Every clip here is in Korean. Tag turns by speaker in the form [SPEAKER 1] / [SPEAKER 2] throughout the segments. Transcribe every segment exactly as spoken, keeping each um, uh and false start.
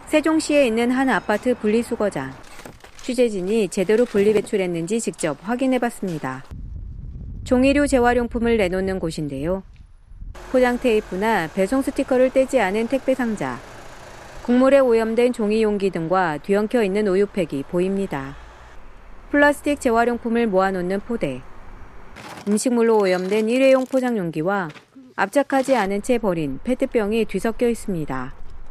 [SPEAKER 1] 세종시에 있는 한 아파트 분리수거장. 취재진이 제대로 분리배출했는지 직접 확인해봤습니다. 종이류 재활용품을 내놓는 곳인데요. 포장 테이프나 배송 스티커를 떼지 않은 택배 상자, 국물에 오염된 종이 용기 등과 뒤엉켜 있는 우유팩이 보입니다. 플라스틱 재활용품을 모아놓는 포대, 음식물로 오염된 일회용 포장 용기와 압착하지 않은 채 버린 페트병이 뒤섞여 있습니다.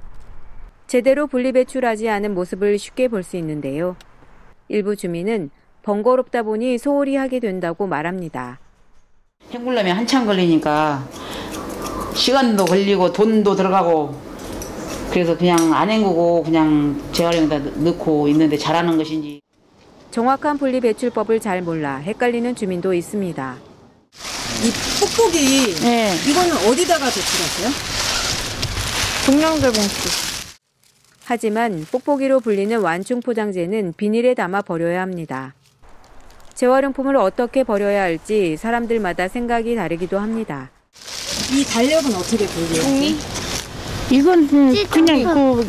[SPEAKER 1] 제대로 분리배출하지 않은 모습을 쉽게 볼 수 있는데요. 일부 주민은 번거롭다 보니 소홀히 하게 된다고 말합니다.
[SPEAKER 2] 헹굴려면 한참 걸리니까 시간도 걸리고 돈도 들어가고 그래서 그냥 안 헹구고 그냥 재활용에다 넣고 있는데 잘하는 것인지.
[SPEAKER 1] 정확한 분리배출법을 잘 몰라 헷갈리는 주민도 있습니다.
[SPEAKER 3] 이 뽁뽁이,
[SPEAKER 2] 네.
[SPEAKER 3] 이거는 어디다가 배출하세요?
[SPEAKER 4] 종량제 봉투.
[SPEAKER 1] 하지만 뽁뽁이로 불리는 완충 포장재는 비닐에 담아 버려야 합니다. 재활용품을 어떻게 버려야 할지 사람들마다 생각이 다르기도 합니다.
[SPEAKER 3] 이 달력은 어떻게 분리해요?
[SPEAKER 4] 종이?
[SPEAKER 5] 이건 그냥 그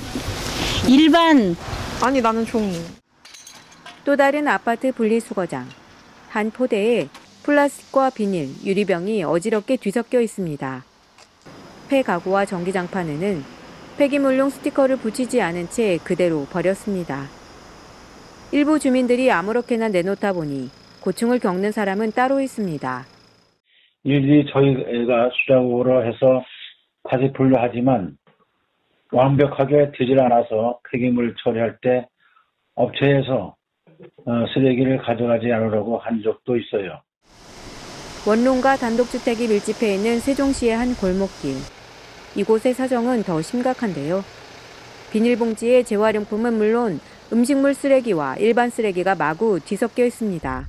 [SPEAKER 5] 일반.
[SPEAKER 4] 아니, 나는 종이.
[SPEAKER 1] 또 다른 아파트 분리수거장. 한 포대에 플라스틱과 비닐, 유리병이 어지럽게 뒤섞여 있습니다. 폐가구와 전기장판에는 폐기물용 스티커를 붙이지 않은 채 그대로 버렸습니다. 일부 주민들이 아무렇게나 내놓다 보니 고충을 겪는 사람은 따로 있습니다.
[SPEAKER 6] 일일이 저희가 수작업으로 해서 다시 분류하지만 완벽하게 되질 않아서 폐기물 처리할 때 업체에서 쓰레기를 가져가지 않으라고 한 적도 있어요.
[SPEAKER 1] 원룸과 단독주택이 밀집해 있는 세종시의 한 골목길. 이곳의 사정은 더 심각한데요. 비닐봉지에 재활용품은 물론 음식물 쓰레기와 일반 쓰레기가 마구 뒤섞여 있습니다.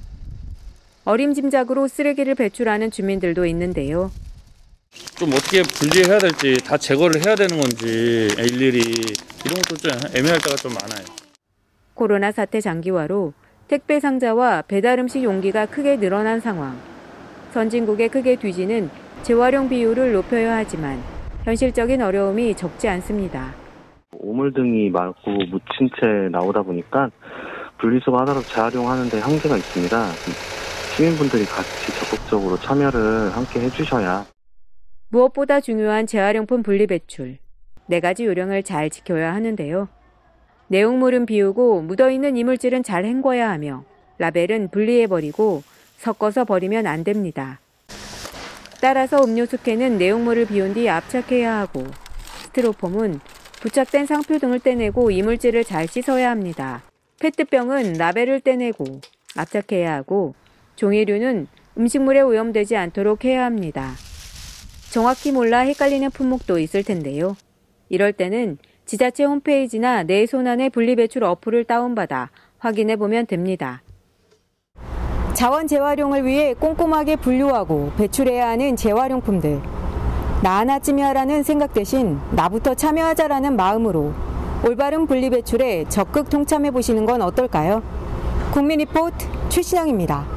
[SPEAKER 1] 어림짐작으로 쓰레기를 배출하는 주민들도 있는데요.
[SPEAKER 7] 좀 어떻게 분리해야 될지, 다 제거를 해야 되는 건지 일일이 이런 것도 좀 애매할 때가 좀 많아요.
[SPEAKER 1] 코로나 사태 장기화로 택배 상자와 배달 음식 용기가 크게 늘어난 상황. 선진국에 크게 뒤지는 재활용 비율을 높여야 하지만 현실적인 어려움이 적지 않습니다.
[SPEAKER 8] 오물등이 많고 묻힌 채 나오다 보니까 분리수거 하나로 재활용하는 데 한계가 있습니다. 시민분들이 같이 적극적으로 참여를 함께 해주셔야.
[SPEAKER 1] 무엇보다 중요한 재활용품 분리배출. 네 가지 요령을 잘 지켜야 하는데요. 내용물은 비우고 묻어있는 이물질은 잘 헹궈야 하며 라벨은 분리해버리고 섞어서 버리면 안 됩니다. 따라서 음료수 캔은 내용물을 비운 뒤 압착해야 하고 스티로폼은 부착된 상표 등을 떼내고 이물질을 잘 씻어야 합니다. 페트병은 라벨을 떼내고 압착해야 하고 종이류는 음식물에 오염되지 않도록 해야 합니다. 정확히 몰라 헷갈리는 품목도 있을 텐데요. 이럴 때는 지자체 홈페이지나 내 손안의 분리배출 어플을 다운받아 확인해보면 됩니다. 자원 재활용을 위해 꼼꼼하게 분류하고 배출해야 하는 재활용품들. 나 하나쯤이 하라는 생각 대신 나부터 참여하자라는 마음으로 올바른 분리배출에 적극 동참해보시는 건 어떨까요? 국민리포트 최신영입니다.